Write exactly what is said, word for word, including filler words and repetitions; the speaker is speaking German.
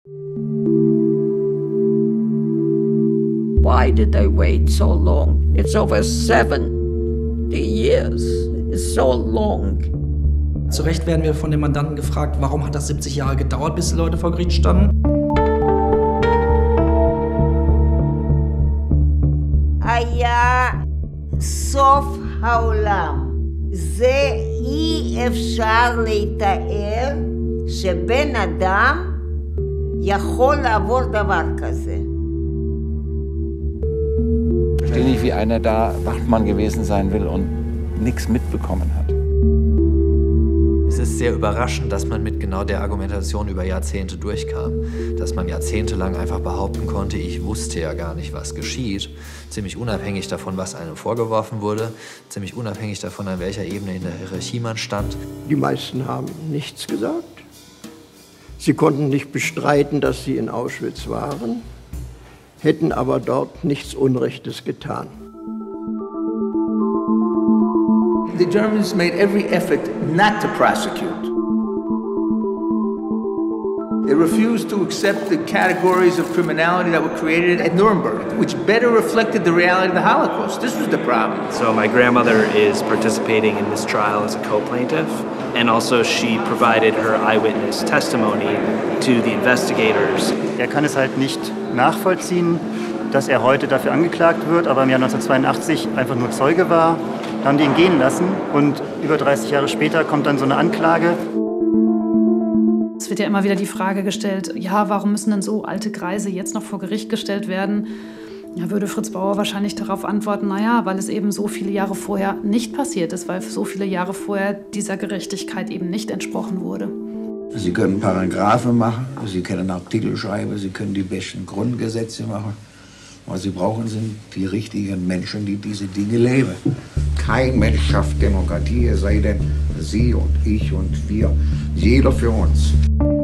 Why did they wait so long? It's over seventy years. It's so long. Zu Recht werden wir von den Mandanten gefragt, warum hat das siebzig Jahre gedauert, bis die Leute vor Gericht standen? היה סוף העולם. זה אי אפשר לתאר שבן אדם יכול לעבור דבר כזה. Ich verstehe nicht, wie einer da Wachmann gewesen sein will und nichts mitbekommen hat. Es ist sehr überraschend, dass man mit genau der Argumentation über Jahrzehnte durchkam. Dass man jahrzehntelang einfach behaupten konnte, ich wusste ja gar nicht, was geschieht. Ziemlich unabhängig davon, was einem vorgeworfen wurde. Ziemlich unabhängig davon, an welcher Ebene in der Hierarchie man stand. Die meisten haben nichts gesagt. Sie konnten nicht bestreiten, dass sie in Auschwitz waren, hätten aber dort nichts Unrechtes getan. The Germans made every effort not to prosecute. They refused to accept the categories of criminality that were created at Nuremberg, which better reflected the reality of the Holocaust. This was the problem. So my grandmother is participating in this trial as a co-plaintiff, and also she provided her eyewitness testimony to the investigators. Er kann es halt nicht nachvollziehen, dass er heute dafür angeklagt wird, aber im Jahr neunzehnhundertzweiundachtzig einfach nur Zeuge war. Da haben die ihn gehen lassen und über dreißig Jahre später kommt dann so eine Anklage. Es wird ja immer wieder die Frage gestellt, ja, warum müssen denn so alte Greise jetzt noch vor Gericht gestellt werden? Da würde Fritz Bauer wahrscheinlich darauf antworten, naja, weil es eben so viele Jahre vorher nicht passiert ist, weil so viele Jahre vorher dieser Gerechtigkeit eben nicht entsprochen wurde. Sie können Paragraphen machen, Sie können Artikel schreiben, Sie können die besten Grundgesetze machen. Was Sie brauchen, sind die richtigen Menschen, die diese Dinge leben. Kein Mensch schafft Demokratie, es sei denn Sie und ich und wir, jeder für uns.